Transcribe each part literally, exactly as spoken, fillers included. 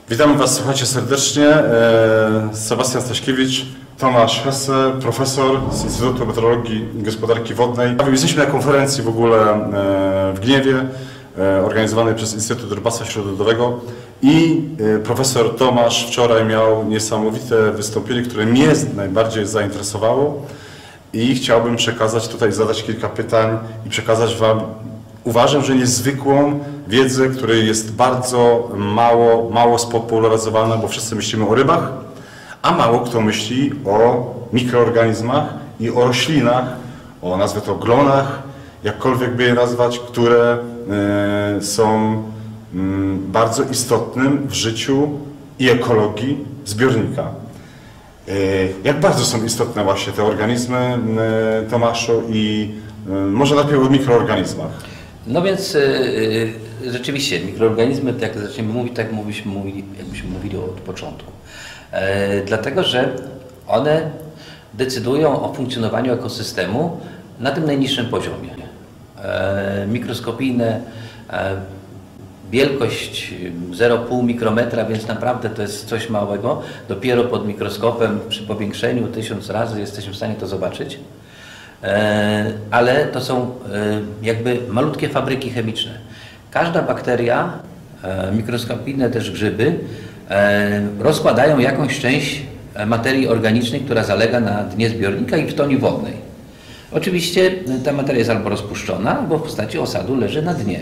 Witamy Was, słuchajcie, serdecznie. Sebastian Staśkiewicz, Tomasz Hesse, profesor z Instytutu Meteorologii i Gospodarki Wodnej. Jesteśmy na konferencji w ogóle w Gniewie, organizowanej przez Instytut Rybactwa Śródlądowego i profesor Tomasz wczoraj miał niesamowite wystąpienie, które mnie najbardziej zainteresowało i chciałbym przekazać tutaj, zadać kilka pytań i przekazać Wam, uważam, że niezwykłą wiedzę, która jest bardzo mało, mało spopularyzowana, bo wszyscy myślimy o rybach, a mało kto myśli o mikroorganizmach i o roślinach, o nazwę to glonach, jakkolwiek by je nazwać, które y, są y, bardzo istotnym w życiu i ekologii zbiornika. Y, jak bardzo są istotne właśnie te organizmy, y, Tomaszu, i y, może najpierw o mikroorganizmach. No więc y, rzeczywiście mikroorganizmy, jak zaczniemy mówić, tak jakbyśmy mówili, jakbyśmy mówili od początku. E, dlatego, że one decydują o funkcjonowaniu ekosystemu na tym najniższym poziomie. E, mikroskopijne, e, wielkość zero przecinek pięć mikrometra, więc naprawdę to jest coś małego. Dopiero pod mikroskopem przy powiększeniu tysiąc razy jesteśmy w stanie to zobaczyć. Ale to są jakby malutkie fabryki chemiczne. Każda bakteria, mikroskopijne też grzyby, rozkładają jakąś część materii organicznej, która zalega na dnie zbiornika i w toni wodnej. Oczywiście ta materia jest albo rozpuszczona, albo w postaci osadu leży na dnie.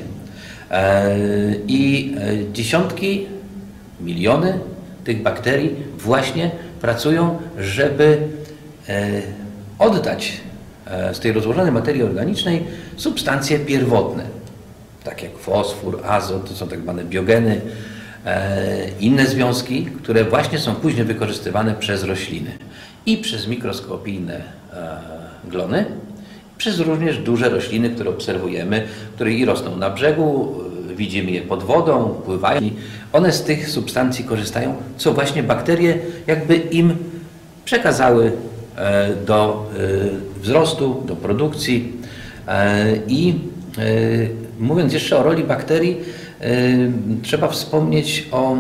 I dziesiątki, miliony tych bakterii właśnie pracują, żeby oddać z tej rozłożonej materii organicznej substancje pierwotne, tak jak fosfor, azot, to są tak zwane biogeny, inne związki, które właśnie są później wykorzystywane przez rośliny i przez mikroskopijne glony, przez również duże rośliny, które obserwujemy, które i rosną na brzegu, widzimy je pod wodą, pływają. One z tych substancji korzystają, co właśnie bakterie jakby im przekazały do wzrostu, do produkcji. I mówiąc jeszcze o roli bakterii, trzeba wspomnieć o,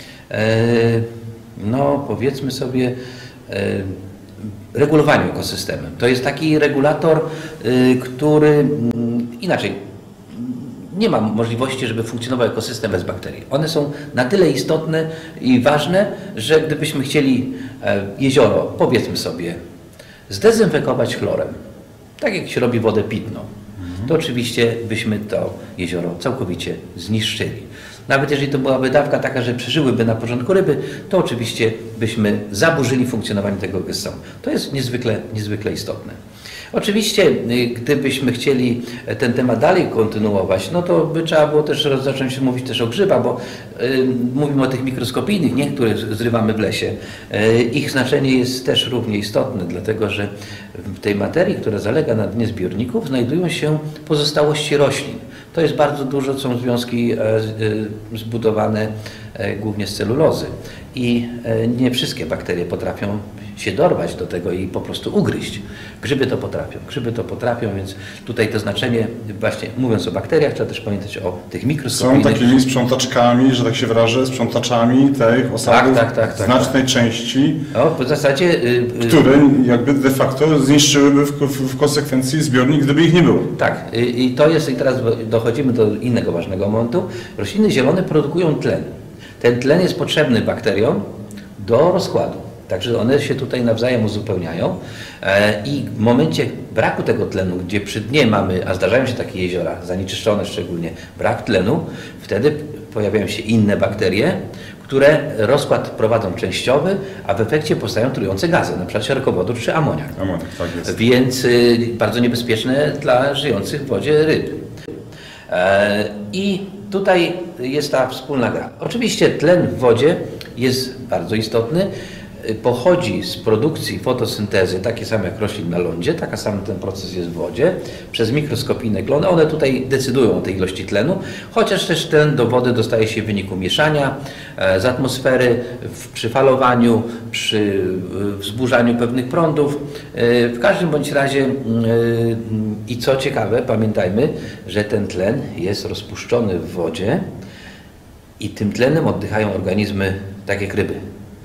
no powiedzmy sobie, regulowaniu ekosystemem. To jest taki regulator, który inaczej nie ma możliwości, żeby funkcjonował ekosystem bez bakterii. One są na tyle istotne i ważne, że gdybyśmy chcieli jezioro, powiedzmy sobie, zdezynfekować chlorem, tak jak się robi wodę pitną, to oczywiście byśmy to jezioro całkowicie zniszczyli. Nawet jeżeli to byłaby dawka taka, że przeżyłyby na porządku ryby, to oczywiście byśmy zaburzyli funkcjonowanie tego ekosystemu. To jest niezwykle, niezwykle istotne. Oczywiście, gdybyśmy chcieli ten temat dalej kontynuować, no to by trzeba było też zacząć mówić też o grzybach, bo y, mówimy o tych mikroskopijnych, nie, które zrywamy w lesie. Y, ich znaczenie jest też równie istotne, dlatego że w tej materii, która zalega na dnie zbiorników, znajdują się pozostałości roślin. To jest bardzo dużo, są związki e, e, zbudowane e, głównie z celulozy i e, nie wszystkie bakterie potrafią się dorwać do tego i po prostu ugryźć. Grzyby to potrafią, grzyby to potrafią, więc tutaj to znaczenie, właśnie mówiąc o bakteriach, trzeba też pamiętać o tych mikroskopijnych. Są takimi sprzątaczkami, że tak się wyrażę, sprzątaczami tych osadów tak, tak, tak, znacznej tak. części, no, w zasadzie, yy, które jakby de facto zniszczyłyby w, w, w konsekwencji zbiornik, gdyby ich nie było. Tak, yy, i to jest, i teraz dochodzimy do innego ważnego momentu. Rośliny zielone produkują tlen. Ten tlen jest potrzebny bakteriom do rozkładu. Także one się tutaj nawzajem uzupełniają i w momencie braku tego tlenu, gdzie przy dnie mamy, a zdarzają się takie jeziora, zanieczyszczone szczególnie, brak tlenu, wtedy pojawiają się inne bakterie, które rozkład prowadzą częściowy, a w efekcie powstają trujące gazy, na przykład siarkowodór czy amoniak. Amoniak, tak jest. Więc bardzo niebezpieczne dla żyjących w wodzie ryb. I tutaj jest ta wspólna gra. Oczywiście tlen w wodzie jest bardzo istotny. Pochodzi z produkcji fotosyntezy, takie same jak roślin na lądzie, taka sam ten proces jest w wodzie, przez mikroskopijne glony. One tutaj decydują o tej ilości tlenu, chociaż też tlen do wody dostaje się w wyniku mieszania z atmosfery, przy falowaniu, przy wzburzaniu pewnych prądów. W każdym bądź razie, i co ciekawe, pamiętajmy, że ten tlen jest rozpuszczony w wodzie I tym tlenem oddychają organizmy tak jak ryby.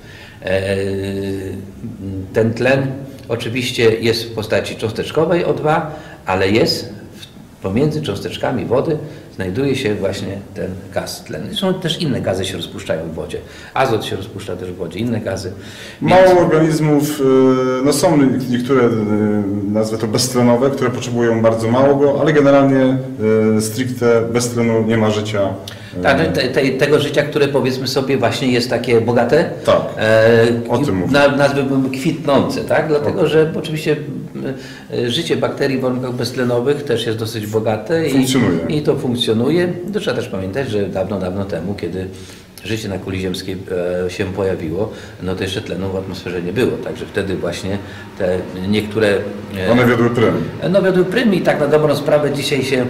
Ten tlen oczywiście jest w postaci cząsteczkowej O dwa, ale jest pomiędzy cząsteczkami wody znajduje się właśnie ten gaz tlenny. Są też inne gazy się rozpuszczają w wodzie. Azot się rozpuszcza też w wodzie, inne gazy. Mało Więc... organizmów, no są niektóre, nazwę to beztlenowe, które potrzebują bardzo mało go, ale generalnie stricte bez tlenu nie ma życia. Tak, te, te, tego życia, które powiedzmy sobie właśnie jest takie bogate, tak, e, o tym mówię. Na, nazwałbym kwitnące, tak? Dlatego, że oczywiście życie bakterii w warunkach beztlenowych też jest dosyć bogate i, i to funkcjonuje. To trzeba też pamiętać, że dawno, dawno temu, kiedy życie na kuli ziemskiej e, się pojawiło, no to jeszcze tlenu w atmosferze nie było, także wtedy właśnie te niektóre... E, One wiodły prym. No wiodły prym i tak na dobrą sprawę dzisiaj się e,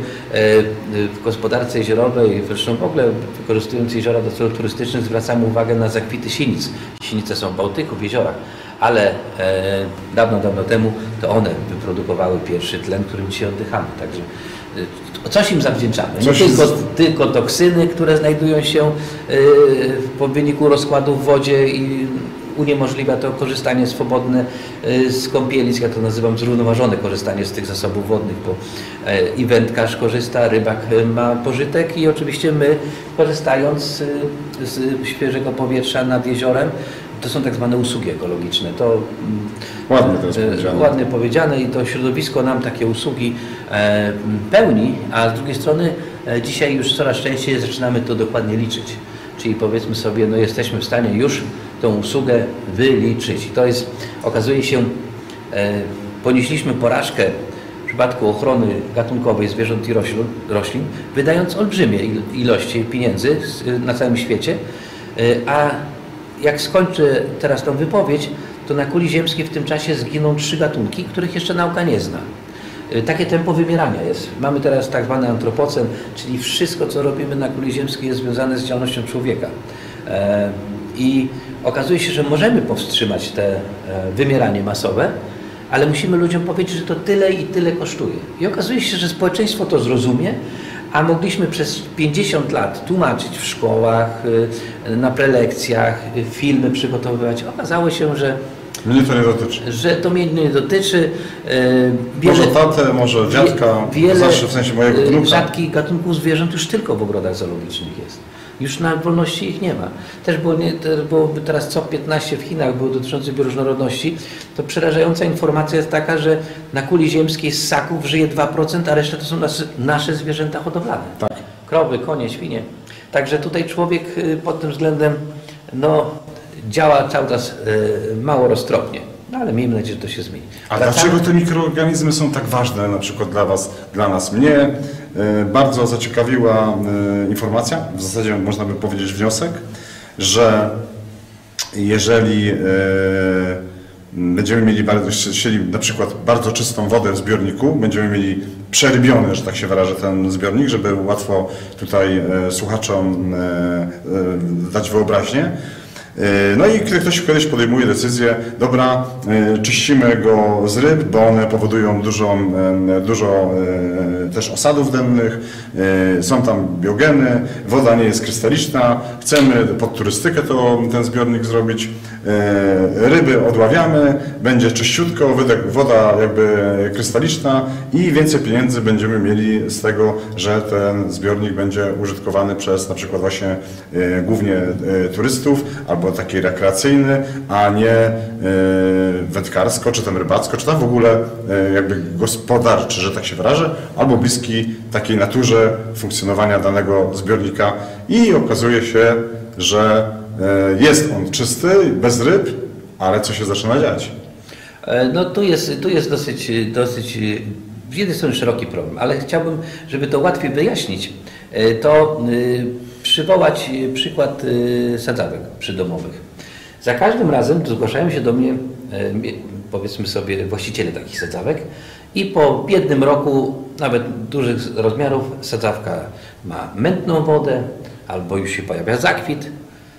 w gospodarce jeziorowej, zresztą w ogóle wykorzystując jeziora do celów turystycznych, zwracamy uwagę na zakwity sinic. Sinice są w Bałtyku, w jeziorach, ale e, dawno, dawno temu to one wyprodukowały pierwszy tlen, którym dzisiaj oddychamy, także coś im zawdzięczamy. Nie tylko, tylko toksyny, które znajdują się po wyniku rozkładu w wodzie i uniemożliwia to korzystanie swobodne z kąpielisk, ja to nazywam zrównoważone korzystanie z tych zasobów wodnych, bo i wędkarz korzysta, rybak ma pożytek i oczywiście my, korzystając z świeżego powietrza nad jeziorem, to są tak zwane usługi ekologiczne. To ładnie, to jest powiedziane. ładnie powiedziane i to środowisko nam takie usługi e, pełni, a z drugiej strony e, dzisiaj już coraz częściej zaczynamy to dokładnie liczyć. Czyli powiedzmy sobie, no jesteśmy w stanie już tą usługę wyliczyć. I to jest, okazuje się, e, ponieśliśmy porażkę w przypadku ochrony gatunkowej zwierząt i roślin, roślin wydając olbrzymie ilości pieniędzy na całym świecie, e, a jak skończę teraz tą wypowiedź, to na kuli ziemskiej w tym czasie zginą trzy gatunki, których jeszcze nauka nie zna. Takie tempo wymierania jest. Mamy teraz tak zwany antropocen, czyli wszystko, co robimy na kuli ziemskiej jest związane z działalnością człowieka. I okazuje się, że możemy powstrzymać te wymieranie masowe, ale musimy ludziom powiedzieć, że to tyle i tyle kosztuje. I okazuje się, że społeczeństwo to zrozumie, a mogliśmy przez pięćdziesiąt lat tłumaczyć w szkołach, na prelekcjach, filmy przygotowywać. Okazało się, że mnie to nie dotyczy. Że to mnie nie dotyczy. Wiele, może tatę, może dziadka, wiele, zawsze w sensie mojego wnuka. Rzadkich gatunków zwierząt już tylko w ogrodach zoologicznych jest. Już na wolności ich nie ma. Też, było nie, też byłoby teraz C O P piętnaście w Chinach, było dotyczące bioróżnorodności. To przerażająca informacja jest taka, że na kuli ziemskiej z ssaków żyje dwa procent, a reszta to są nasze, nasze zwierzęta hodowlane. Tak. Krowy, konie, świnie. Także tutaj człowiek pod tym względem no, działa cały czas y, mało roztropnie. No ale miejmy nadzieję, że to się zmieni. A Wracamy... dlaczego te mikroorganizmy są tak ważne, na przykład dla Was, dla nas? Mnie y, bardzo zaciekawiła y, informacja, w zasadzie można by powiedzieć wniosek, że jeżeli y, będziemy mieli chcieli na przykład bardzo czystą wodę w zbiorniku, będziemy mieli przerybiony, że tak się wyrażę, ten zbiornik, żeby łatwo tutaj y, słuchaczom y, y, dać wyobraźnię. No i ktoś kiedyś podejmuje decyzję, dobra, czyścimy go z ryb, bo one powodują dużo, dużo też osadów dennych, są tam biogeny, woda nie jest krystaliczna, chcemy pod turystykę to, ten zbiornik zrobić, ryby odławiamy, będzie czyściutko, woda jakby krystaliczna i więcej pieniędzy będziemy mieli z tego, że ten zbiornik będzie użytkowany przez na przykład właśnie głównie turystów albo taki rekreacyjny, a nie wędkarsko, czy tam rybacko, czy tam w ogóle jakby gospodarczy, że tak się wyrażę, albo bliski takiej naturze funkcjonowania danego zbiornika i okazuje się, że jest on czysty, bez ryb, ale co się zaczyna dziać? No tu jest, tu jest dosyć, dosyć z jednej strony szeroki problem, ale chciałbym, żeby to łatwiej wyjaśnić, to przywołać przykład sadzawek przydomowych. Za każdym razem zgłaszają się do mnie, powiedzmy sobie, właściciele takich sadzawek i po jednym roku, nawet dużych rozmiarów, sadzawka ma mętną wodę albo już się pojawia zakwit.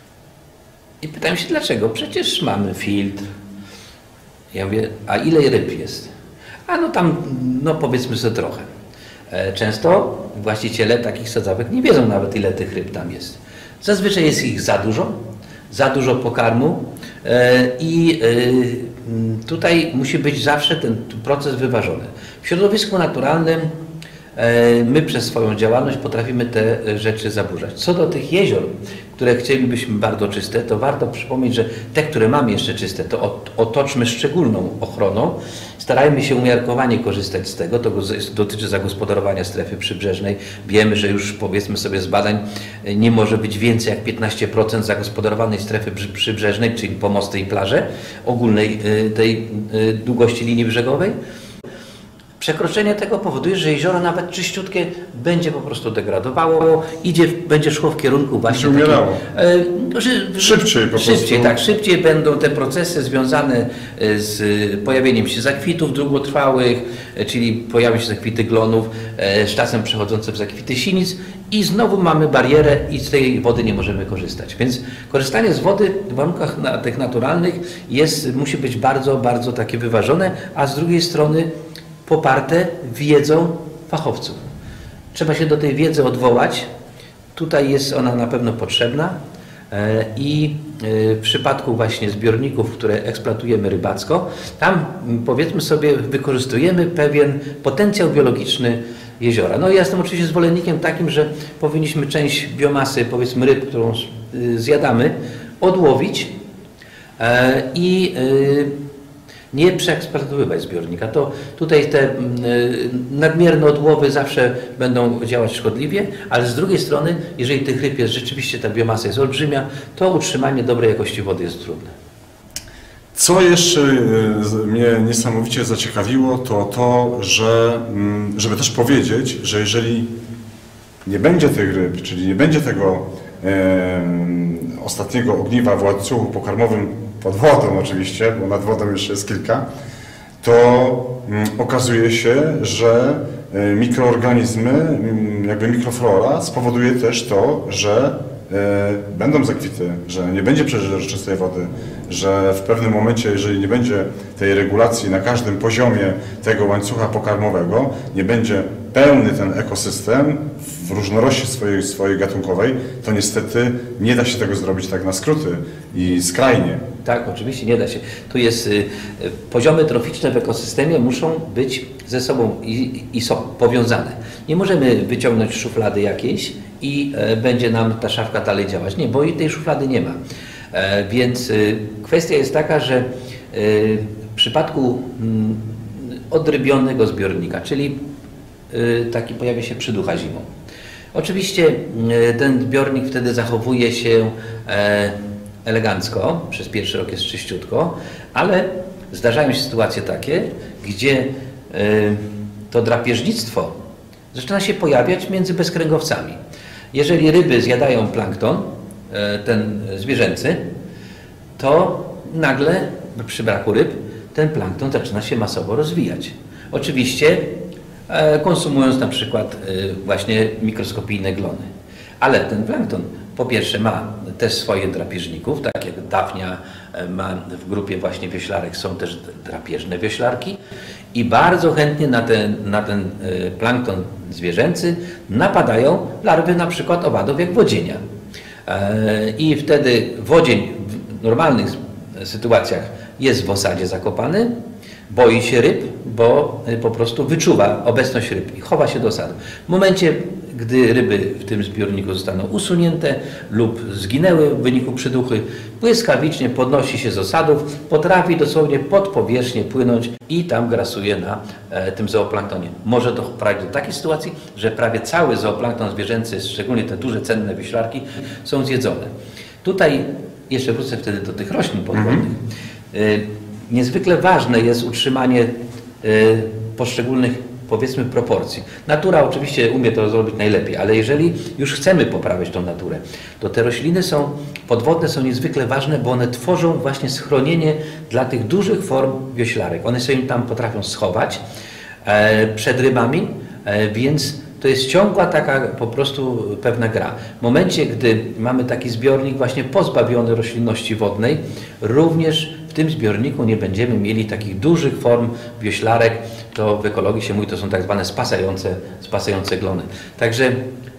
I pytam się dlaczego? Przecież mamy filtr. Ja mówię, a ile ryb jest? A no tam, no powiedzmy sobie trochę. Często właściciele takich sadzawek nie wiedzą nawet ile tych ryb tam jest. Zazwyczaj jest ich za dużo, za dużo pokarmu i tutaj musi być zawsze ten proces wyważony. W środowisku naturalnym my przez swoją działalność potrafimy te rzeczy zaburzać. Co do tych jezior, które chcielibyśmy bardzo czyste, to warto przypomnieć, że te, które mamy jeszcze czyste, to otoczmy szczególną ochroną. Starajmy się umiarkowanie korzystać z tego, to dotyczy zagospodarowania strefy przybrzeżnej. Wiemy, że już powiedzmy sobie z badań nie może być więcej jak piętnaście procent zagospodarowanej strefy przybrzeżnej, czyli pomosty i plaże ogólnej tej długości linii brzegowej. Przekroczenie tego powoduje, że jezioro nawet czyściutkie będzie po prostu degradowało, idzie, będzie szło w kierunku właśnie umierało. Takiego, że, szybciej po prostu. Szybciej, tak, szybciej będą te procesy związane z pojawieniem się zakwitów długotrwałych, czyli pojawią się zakwity glonów, z czasem przechodzące w zakwity sinic i znowu mamy barierę i z tej wody nie możemy korzystać. Więc korzystanie z wody w warunkach na, tych naturalnych jest, musi być bardzo, bardzo takie wyważone, a z drugiej strony poparte wiedzą fachowców. Trzeba się do tej wiedzy odwołać. Tutaj jest ona na pewno potrzebna i w przypadku właśnie zbiorników, które eksploatujemy rybacko, tam powiedzmy sobie wykorzystujemy pewien potencjał biologiczny jeziora. No ja jestem oczywiście zwolennikiem takim, że powinniśmy część biomasy, powiedzmy ryb, którą zjadamy, odłowić i nie przeeksploatowywać zbiornika. To tutaj te nadmierne odłowy zawsze będą działać szkodliwie, ale z drugiej strony, jeżeli tych ryb jest rzeczywiście, ta biomasa jest olbrzymia, to utrzymanie dobrej jakości wody jest trudne. Co jeszcze mnie niesamowicie zaciekawiło, to to, że żeby też powiedzieć, że jeżeli nie będzie tych ryb, czyli nie będzie tego e, ostatniego ogniwa w łańcuchu pokarmowym pod wodą oczywiście, bo nad wodą jeszcze jest kilka, to okazuje się, że mikroorganizmy, jakby mikroflora spowoduje też to, że będą zakwity, że nie będzie przeżyczystej wody, że w pewnym momencie, jeżeli nie będzie tej regulacji na każdym poziomie tego łańcucha pokarmowego, nie będzie pełny ten ekosystem w różnorodności swojej, swojej gatunkowej, to niestety nie da się tego zrobić tak na skróty i skrajnie. Tak, oczywiście nie da się. Tu jest y, poziomy troficzne w ekosystemie muszą być ze sobą i, i są powiązane. Nie możemy wyciągnąć szuflady jakiejś i e, będzie nam ta szafka dalej działać. Nie, bo i tej szuflady nie ma. E, więc y, kwestia jest taka, że y, w przypadku y, odrybionego zbiornika, czyli y, taki pojawia się przyducha zimą. Oczywiście y, ten zbiornik wtedy zachowuje się e, elegancko, przez pierwszy rok jest czyściutko, ale zdarzają się sytuacje takie, gdzie y, to drapieżnictwo zaczyna się pojawiać między bezkręgowcami. Jeżeli ryby zjadają plankton, y, ten zwierzęcy, to nagle przy braku ryb ten plankton zaczyna się masowo rozwijać. Oczywiście y, konsumując na przykład y, właśnie mikroskopijne glony. Ale ten plankton po pierwsze ma też swoje drapieżników, tak jak dafnia ma w grupie właśnie wioślarek, są też drapieżne wioślarki i bardzo chętnie na ten, na ten plankton zwierzęcy napadają larwy na przykład owadów jak wodzienia. I wtedy wodzień w normalnych sytuacjach jest w osadzie zakopany, boi się ryb, bo po prostu wyczuwa obecność ryb i chowa się do osady. W momencie, gdy ryby w tym zbiorniku zostaną usunięte lub zginęły w wyniku przyduchy, błyskawicznie podnosi się z osadów, potrafi dosłownie pod powierzchnię płynąć i tam grasuje na e, tym zooplanktonie. Może to prowadzić do takiej sytuacji, że prawie cały zooplankton zwierzęcy, szczególnie te duże, cenne wioślarki, są zjedzone. Tutaj jeszcze wrócę wtedy do tych roślin podwodnych. Mhm. E, niezwykle ważne jest utrzymanie e, poszczególnych, powiedzmy, proporcji. Natura oczywiście umie to zrobić najlepiej, ale jeżeli już chcemy poprawiać tą naturę, to te rośliny są, podwodne są niezwykle ważne, bo one tworzą właśnie schronienie dla tych dużych form wioślarek. One się im tam potrafią schować e, przed rybami, e, więc to jest ciągła taka po prostu pewna gra. W momencie, gdy mamy taki zbiornik właśnie pozbawiony roślinności wodnej, również w tym zbiorniku nie będziemy mieli takich dużych form wioślarek. To w ekologii się mówi, to są tak zwane spasające, spasające glony. Także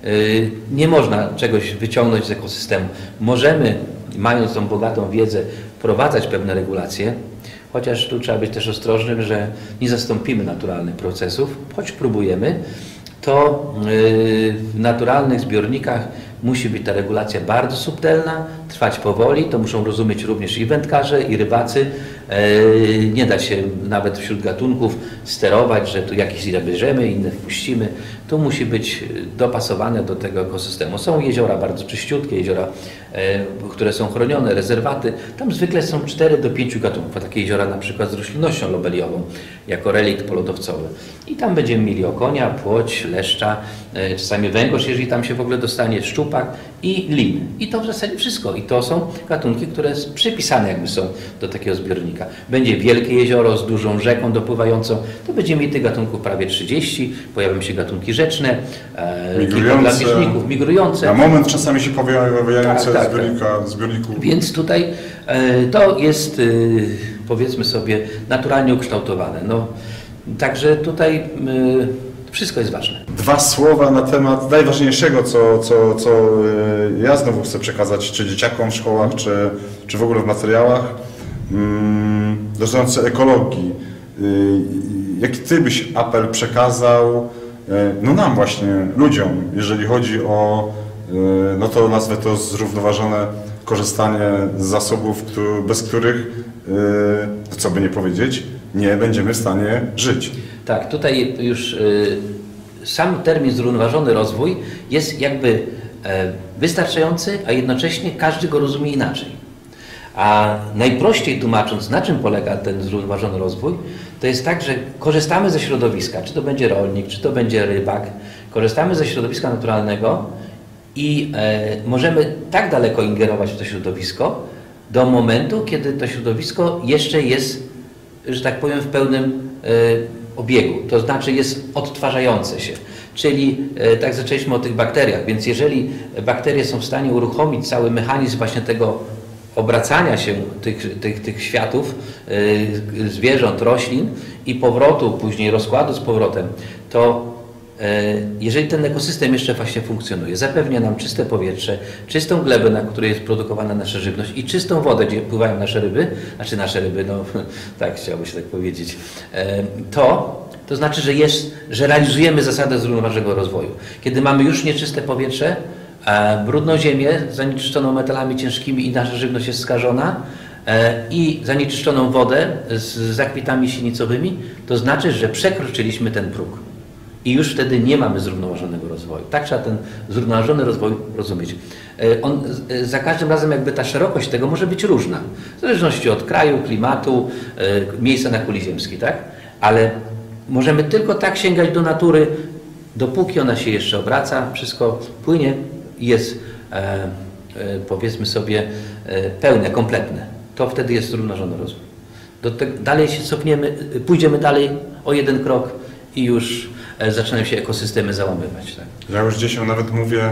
Nie można czegoś wyciągnąć z ekosystemu. Możemy, mając tą bogatą wiedzę, wprowadzać pewne regulacje, chociaż tu trzeba być też ostrożnym, że nie zastąpimy naturalnych procesów, choć próbujemy, to w naturalnych zbiornikach musi być ta regulacja bardzo subtelna, trwać powoli, to muszą rozumieć również i wędkarze, i rybacy. Nie da się nawet wśród gatunków sterować, że tu jakieś zabierzemy, inne wpuścimy. To musi być dopasowane do tego ekosystemu. Są jeziora bardzo czyściutkie, jeziora, które są chronione, rezerwaty. Tam zwykle są cztery do pięciu gatunków, a takie jeziora na przykład z roślinnością lobeliową, jako relikt polodowcowy. I tam będziemy mieli okonia, płoć, leszcza, czasami węgorz, jeżeli tam się w ogóle dostanie, szczupak i lin. I to w zasadzie wszystko. I to są gatunki, które przypisane jakby są do takiego zbiornika. Będzie wielkie jezioro z dużą rzeką dopływającą, to będziemy mieli tych gatunków prawie trzydzieści, pojawią się gatunki rzeczne, kilka dla bieżników, migrujące. Na moment czasami się pojawiające tak, tak, zbiornika, zbiorniku. Więc tutaj e, to jest, e, powiedzmy sobie, naturalnie ukształtowane. No, także tutaj e, wszystko jest ważne. Dwa słowa na temat najważniejszego, co, co, co ja znowu chcę przekazać, czy dzieciakom w szkołach, czy, czy w ogóle w materiałach, mm, dotyczące ekologii. Jaki Ty byś apel przekazał, no nam właśnie, ludziom, jeżeli chodzi o, no to nazwę to zrównoważone korzystanie z zasobów, bez których, co by nie powiedzieć, nie będziemy w stanie żyć. Tak, tutaj już y, sam termin zrównoważony rozwój jest jakby e, wystarczający, a jednocześnie każdy go rozumie inaczej. A najprościej tłumacząc, na czym polega ten zrównoważony rozwój, to jest tak, że korzystamy ze środowiska, czy to będzie rolnik, czy to będzie rybak, korzystamy ze środowiska naturalnego i e, możemy tak daleko ingerować w to środowisko do momentu, kiedy to środowisko jeszcze jest, że tak powiem, w pełnym e, obiegu, to znaczy jest odtwarzające się. Czyli e, tak zaczęliśmy o tych bakteriach, więc jeżeli bakterie są w stanie uruchomić cały mechanizm właśnie tego obracania się tych, tych, tych światów, e, zwierząt, roślin i powrotu, później rozkładu z powrotem, to e, jeżeli ten ekosystem jeszcze właśnie funkcjonuje, zapewnia nam czyste powietrze, czystą glebę, na której jest produkowana nasza żywność i czystą wodę, gdzie pływają nasze ryby, znaczy nasze ryby, no tak chciałoby się tak powiedzieć, e, to To znaczy, że, jest, że realizujemy zasadę zrównoważonego rozwoju. Kiedy mamy już nieczyste powietrze, e, brudną ziemię zanieczyszczoną metalami ciężkimi i nasza żywność jest skażona e, i zanieczyszczoną wodę z zakwitami silnicowymi, to znaczy, że przekroczyliśmy ten próg. I już wtedy nie mamy zrównoważonego rozwoju. Tak trzeba ten zrównoważony rozwój rozumieć. E, on, e, za każdym razem jakby ta szerokość tego może być różna. W zależności od kraju, klimatu, e, miejsca na kuli ziemskiej, tak? Ale możemy tylko tak sięgać do natury, dopóki ona się jeszcze obraca, wszystko płynie i jest, e, e, powiedzmy sobie, e, pełne, kompletne. To wtedy jest zrównoważony rozwój. Do te, dalej się cofniemy, pójdziemy dalej o jeden krok i już e, zaczynają się ekosystemy załamywać. Tak? Ja już dzieciom nawet mówię,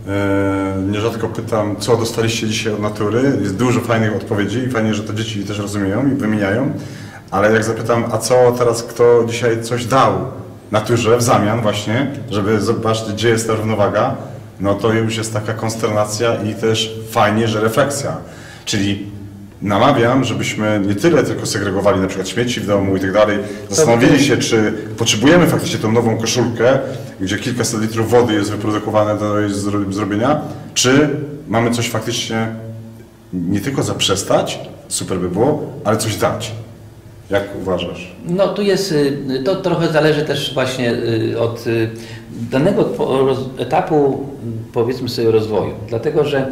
e, nierzadko pytam, co dostaliście dzisiaj od natury. Jest dużo fajnych odpowiedzi i fajnie, że to dzieci też rozumieją i wymieniają. Ale jak zapytam, a co teraz kto dzisiaj coś dał naturze w zamian właśnie, żeby zobaczyć, gdzie jest ta równowaga, no to już jest taka konsternacja i też fajnie, że refleksja. Czyli namawiam, żebyśmy nie tyle tylko segregowali na przykład śmieci w domu i tak dalej, zastanowili się, czy potrzebujemy faktycznie tą nową koszulkę, gdzie kilkaset litrów wody jest wyprodukowane do jej zrobienia, czy mamy coś faktycznie nie tylko zaprzestać, super by było, ale coś dać. Jak uważasz? No tu jest, to trochę zależy też właśnie od danego etapu, powiedzmy sobie, rozwoju. Dlatego, że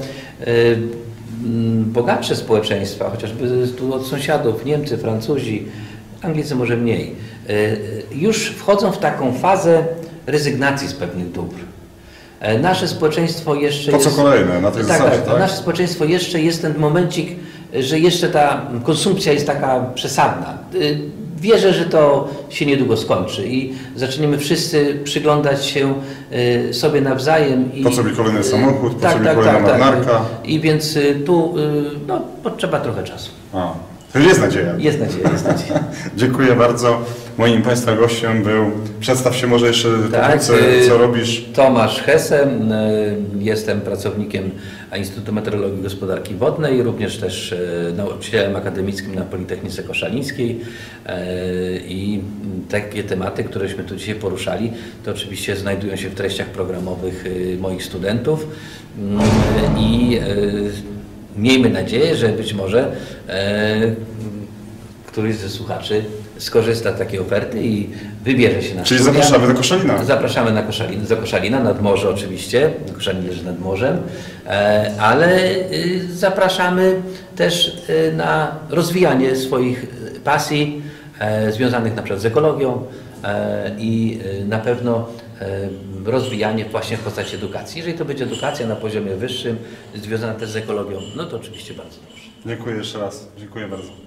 bogatsze społeczeństwa, chociażby tu od sąsiadów, Niemcy, Francuzi, Anglicy może mniej, już wchodzą w taką fazę rezygnacji z pewnych dóbr. Nasze społeczeństwo jeszcze to co jest... kolejne, na tej tak, zasadzie, tak, tak? Nasze społeczeństwo jeszcze jest ten momencik, że jeszcze ta konsumpcja jest taka przesadna. Wierzę, że to się niedługo skończy i zaczniemy wszyscy przyglądać się sobie nawzajem. I, po co mi kolejny samochód, po tak, co mi tak, kolejna tak, marynarka. Tak. I więc tu no, potrzeba trochę czasu. A, to jest nadzieja. Jest nadzieja, jest nadzieja. Dziękuję bardzo. Moim Państwa gościem był, przedstaw się może jeszcze Tak, co, co robisz. Tomasz Hesse, jestem pracownikiem Instytutu Meteorologii i Gospodarki Wodnej, również też nauczycielem akademickim na Politechnice Koszalińskiej i takie tematy, któreśmy tu dzisiaj poruszali, to oczywiście znajdują się w treściach programowych moich studentów i miejmy nadzieję, że być może któryś ze słuchaczy skorzysta z takiej oferty i wybierze się na Czyli studia. zapraszamy do Koszalina. Zapraszamy na Koszalin, do Koszalina, nad morze oczywiście. Koszalin leży nad morzem, ale zapraszamy też na rozwijanie swoich pasji związanych na przykład z ekologią i na pewno rozwijanie właśnie w postaci edukacji. Jeżeli to będzie edukacja na poziomie wyższym, związana też z ekologią, no to oczywiście bardzo dobrze. Dziękuję jeszcze raz. Dziękuję bardzo.